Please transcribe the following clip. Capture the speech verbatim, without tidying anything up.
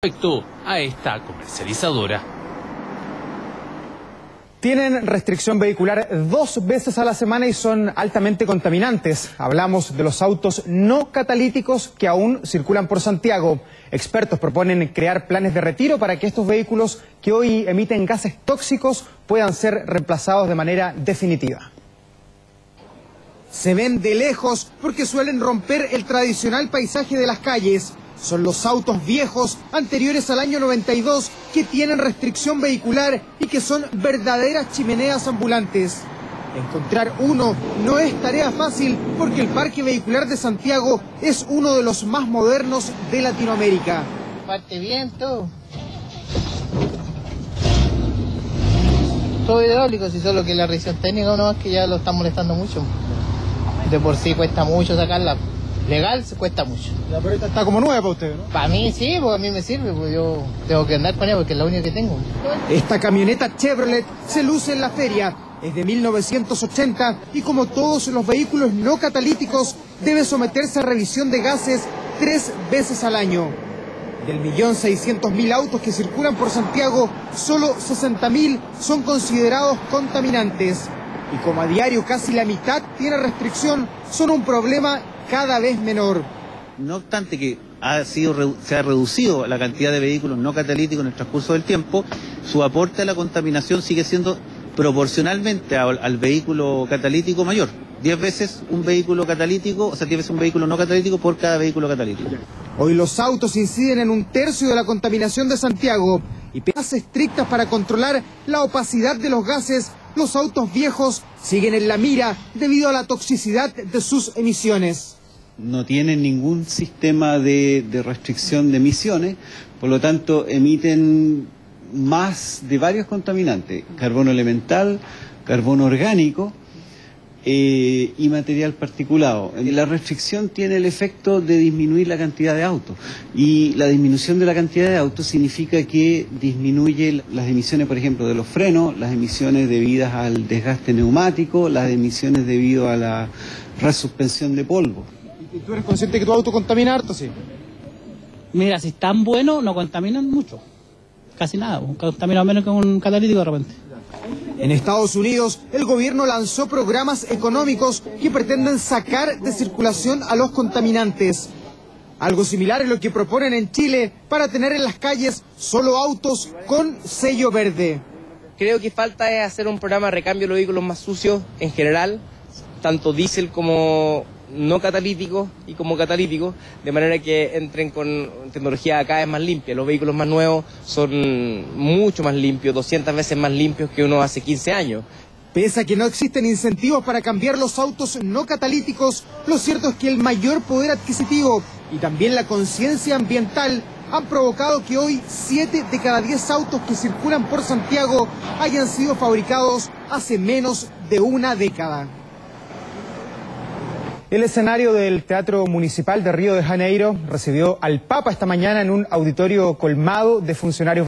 respecto a esta comercializadora. Tienen restricción vehicular dos veces a la semana y son altamente contaminantes. Hablamos de los autos no catalíticos que aún circulan por Santiago. Expertos proponen crear planes de retiro para que estos vehículos que hoy emiten gases tóxicos puedan ser reemplazados de manera definitiva. Se ven de lejos porque suelen romper el tradicional paisaje de las calles. Son los autos viejos anteriores al año noventa y dos que tienen restricción vehicular y que son verdaderas chimeneas ambulantes. Encontrar uno no es tarea fácil porque el parque vehicular de Santiago es uno de los más modernos de Latinoamérica. Parte bien todo. Todo hidráulico, si solo que la revisión técnica no es que ya lo están molestando mucho. De por sí cuesta mucho sacarla. Legal se cuesta mucho. La perrita está como nueva para usted, ¿no? Para mí sí, porque a mí me sirve, porque yo tengo que andar con ella porque es la única que tengo. Esta camioneta Chevrolet se luce en la feria. Es de mil novecientos ochenta y como todos los vehículos no catalíticos debe someterse a revisión de gases tres veces al año. Del millón seiscientos mil autos que circulan por Santiago, solo sesenta mil son considerados contaminantes. Y como a diario casi la mitad tiene restricción, son un problema cada vez menor. No obstante que ha sido, se ha reducido la cantidad de vehículos no catalíticos en el transcurso del tiempo, su aporte a la contaminación sigue siendo proporcionalmente al, al vehículo catalítico mayor. diez veces un vehículo catalítico, o sea, diez veces un vehículo no catalítico por cada vehículo catalítico. Hoy los autos inciden en un tercio de la contaminación de Santiago y medidas estrictas para controlar la opacidad de los gases. Los autos viejos siguen en la mira debido a la toxicidad de sus emisiones. No tienen ningún sistema de, de restricción de emisiones, por lo tanto emiten más de varios contaminantes, carbono elemental, carbono orgánico eh, y material particulado. La restricción tiene el efecto de disminuir la cantidad de autos y la disminución de la cantidad de autos significa que disminuye las emisiones, por ejemplo, de los frenos, las emisiones debidas al desgaste neumático, las emisiones debido a la resuspensión de polvo. ¿Y tú eres consciente que tu auto contamina harto, sí? Mira, si están buenos, no contaminan mucho. Casi nada, contamina menos que un catalítico de repente. En Estados Unidos, el gobierno lanzó programas económicos que pretenden sacar de circulación a los contaminantes. Algo similar es lo que proponen en Chile para tener en las calles solo autos con sello verde. Creo que falta es hacer un programa de recambio de los vehículos más sucios en general, tanto diésel como no catalíticos y como catalíticos, de manera que entren con tecnología cada vez más limpia. Los vehículos más nuevos son mucho más limpios, doscientas veces más limpios que uno hace quince años. Pese a que no existen incentivos para cambiar los autos no catalíticos, lo cierto es que el mayor poder adquisitivo y también la conciencia ambiental han provocado que hoy siete de cada diez autos que circulan por Santiago hayan sido fabricados hace menos de una década. El escenario del Teatro Municipal de Río de Janeiro recibió al Papa esta mañana en un auditorio colmado de funcionarios